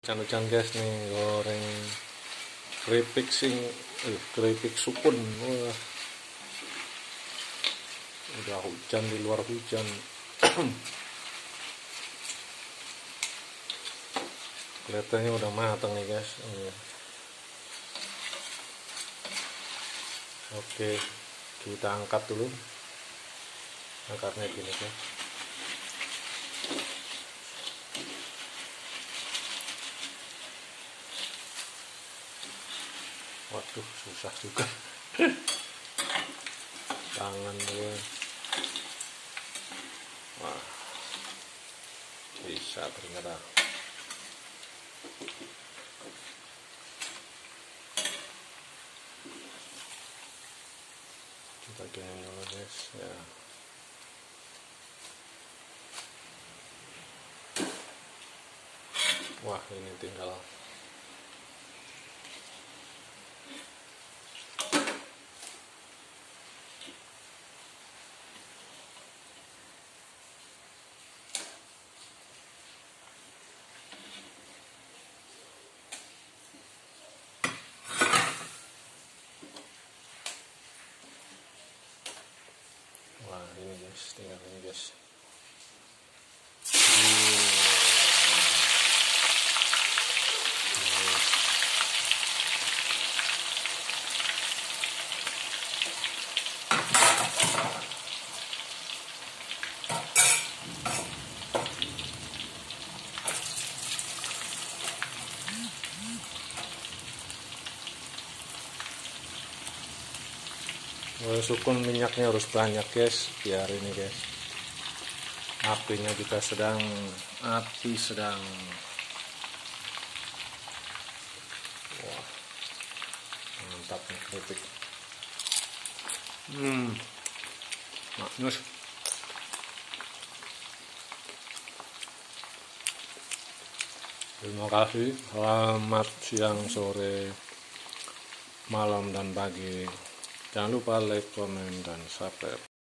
Hujan-hujan guys nih, goreng keripik sukun. Wah, udah hujan, di luar hujan. Kelihatannya udah matang nih guys. Oke, kita angkat dulu. Angkatnya gini guys. Waduh, susah juga. Tangan gue. Wah, bisa ternyata. Kita gini dulu guys ya. Wah, ini tinggal ini guys, tinggal ini guys. Sukun minyaknya harus banyak guys, biar ini guys, apinya juga api sedang. Wah, mantap nih keripik. Maknyus. Terima kasih. Selamat siang, sore, malam, dan pagi. Jangan lupa like, komen, dan subscribe.